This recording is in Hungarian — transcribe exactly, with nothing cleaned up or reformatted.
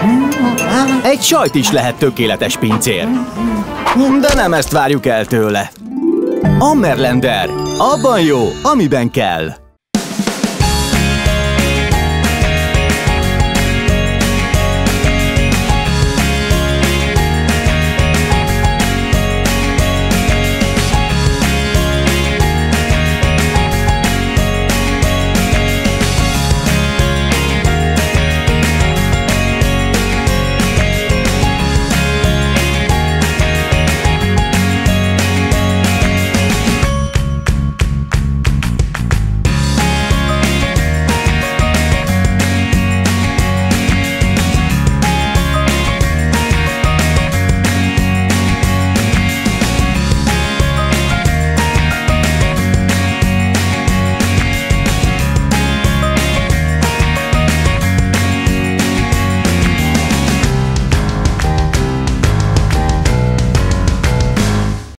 Egy sajt is lehet tökéletes pincér. De nem ezt várjuk el tőle. Ammerlander, abban jó, amiben kell.